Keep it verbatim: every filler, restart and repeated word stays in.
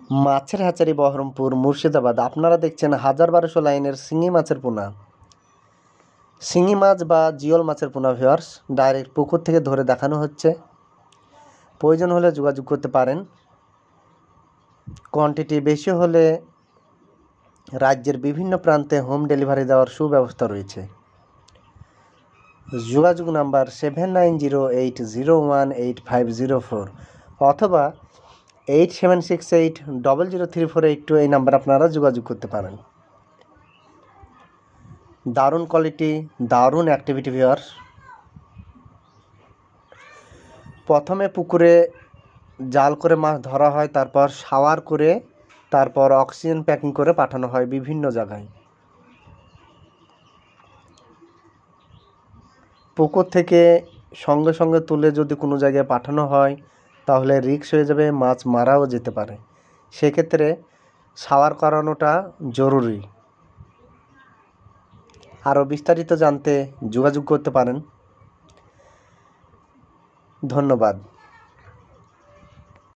মাছের হ্যাচারি বহরমপুর মুর্শিদাবাদ। আপনারা দেখছেন হাজার বারোশো লাইনের শিঙি মাছের পোনা। শিঙি মাছ বা জিওল মাছের পোনা ভিউয়ার্স ডাইরেক্ট পুকুর থেকে ধরে দেখানো হচ্ছে। প্রয়োজন হলে যোগাযোগ করতে পারেন। কোয়ান্টিটি বেশি হলে রাজ্যের বিভিন্ন প্রান্তে হোম ডেলিভারি দেওয়ার সুব্যবস্থা রয়েছে। যোগাযোগ number seven nine zero eight zero one eight five zero four অথবা eight seven six eight double zero three four eight two এই নাম্বার আপনারা যোগাযোগ করতে পারেন। দারুণ কোয়ালিটি, দারুণ অ্যাক্টিভিটি ভিউয়ার্স। প্রথমে পুকুরে জাল করে মাছ ধরা হয়, তারপর শাওয়ার করে, তারপর অক্সিজেন প্যাকিং করে পাঠানো হয় বিভিন্ন জায়গায়। পুকুর থেকে সঙ্গে সঙ্গে তুলে যদি কোনো জায়গায় পাঠানো হয় তাহলে রিস্ক হয়ে যাবে, মাছ মারাও যেতে পারে। সেক্ষেত্রে শাওয়ার করানোটা জরুরি। আরও বিস্তারিত জানতে যোগাযোগ করতে পারেন। ধন্যবাদ।